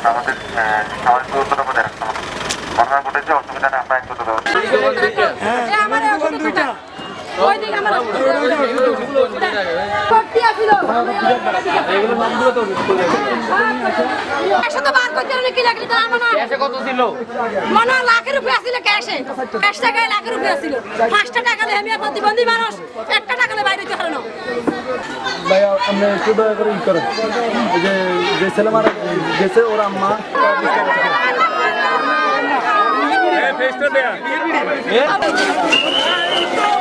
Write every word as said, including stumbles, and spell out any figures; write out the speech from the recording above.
আমাদের সামাজিক দূরত্বটা বজায় রাখতে হবে। ঘটনা ঘটেছে, অসুবিধাটা আমরা এক করতে দেবো। লাখের উপরে আসছিল ক্যাশে ক্যাশ টাকায় লাখের উপরে আসছিল পাঁচটা টাকা হেমিয়া প্রতিবন্ধী মানুষ একটা টাকা বাইরে যেতে পারে না। ভাইয়া আপনি একটু দয়া করে ই করেন, যে যে ছেলে মারা গেছে ওর আম্মা ফেসটা দেয়া